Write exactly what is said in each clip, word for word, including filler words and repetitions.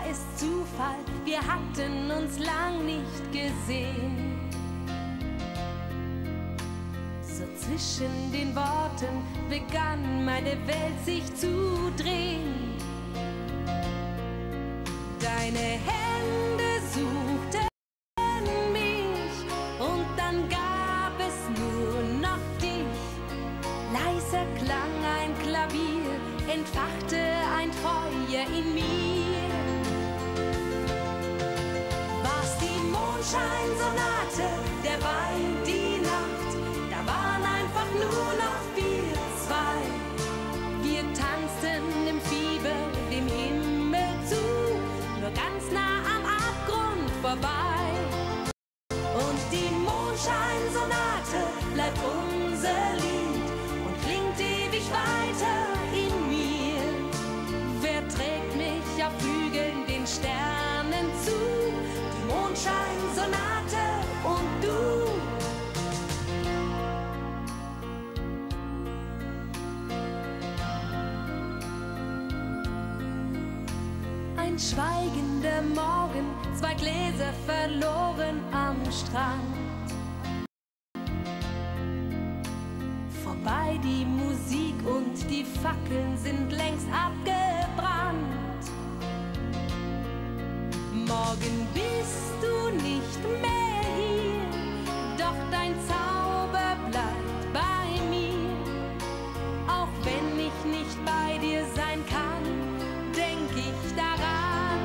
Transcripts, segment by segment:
es Zufall, wir hatten uns lang nicht gesehen. So zwischen den Worten begann meine Welt sich zu drehen. Deine Hände suchten mich und dann gab es nur noch dich. Leiser klang ein Klavier, entfachte ein Feuer in mir. War's die Mondscheinsonate, der Wein, die Nacht, da waren einfach nur noch wir zwei. Wir tanzten im Fieber dem Himmel zu, nur ganz nah am Abgrund vorbei. Und die Mondscheinsonate bleibt unser Lied und klingt ewig weiter in mir. Wer trägt mich auf Flügeln den Sternen zu? Die Mondscheinsonate und du. Ein schweigender Morgen, zwei Gläser verloren am Strand. Vorbei die Musik und die Fackeln sind längst abgebrannt. Morgen bist du nicht mehr hier, doch dein Zauber bleibt bei mir. Auch wenn ich nicht bei dir sein kann, denk ich daran.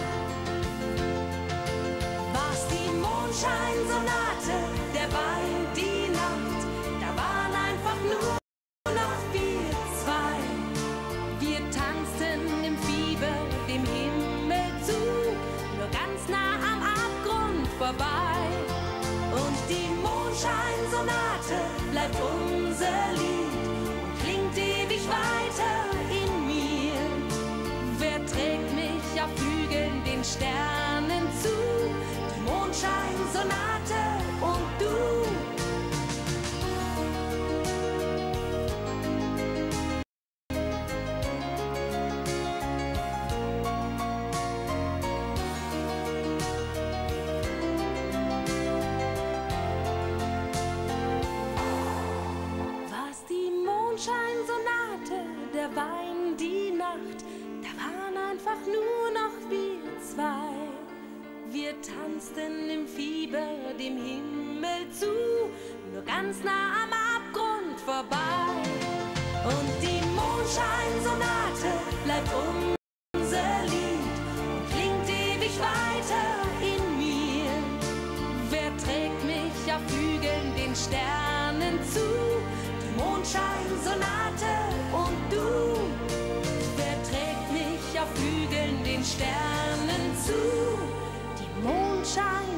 War's die Mondscheinsonate, der Wein, die Nacht, da waren einfach nur noch wir zwei. Wir tanzten im Fieber dem Himmel zu, nur ganz nah am Abgrund vorbei. Und die Mondscheinsonate bleibt unser Lied und klingt ewig weiter in mir. Wer trägt mich auf Flügeln den Sternen zu? Die Mondscheinsonate und du. War's die Mondscheinsonate, der Wein, die Nacht, da waren einfach nur noch wir zwei. Wir tanzten im Fieber dem Himmel zu, nur ganz nah am Abgrund vorbei. Und die Mondscheinsonate bleibt unser Lied und klingt ewig weiter in mir. Wer trägt mich auf Flügeln den Sternen zu? Die Mondscheinsonate und du. Wer trägt mich auf Flügeln den Sternen zu? Die Mondscheinsonate.